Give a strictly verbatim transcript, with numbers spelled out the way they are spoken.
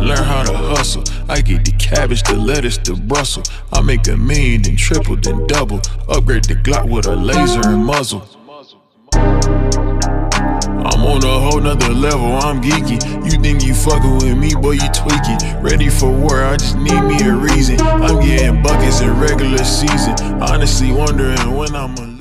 learn how to hustle. I get the cabbage, the lettuce, the Brussels. I make a million, then triple, then double. Upgrade the Glock with a laser and muzzle. I'm on a whole nother level, I'm geeky. You think you fucking with me, boy, you tweaking. Ready for war, I just need me a reason. I'm getting buckets in regular season. Honestly wondering when I'ma